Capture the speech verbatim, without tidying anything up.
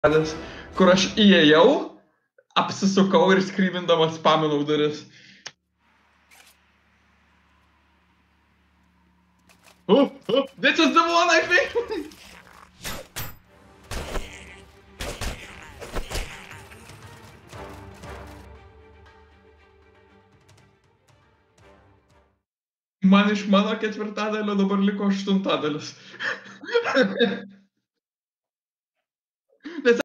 kur aš įėjau, apsisukau ir skrybindamas spaminau duris. Oh, oh, this is the one I think! Man iš mano ketvirtadalio dabar liko aštuntadalis.